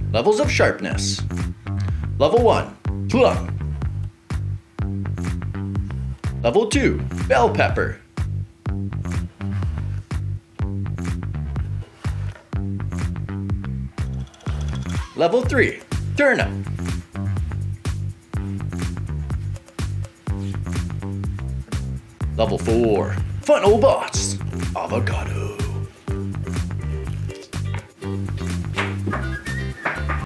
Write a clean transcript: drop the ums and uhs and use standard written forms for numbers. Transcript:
Levels of sharpness. Level 1, plum. Level 2, bell pepper. Level 3, turnip. Level 4, funnel boss, avocado.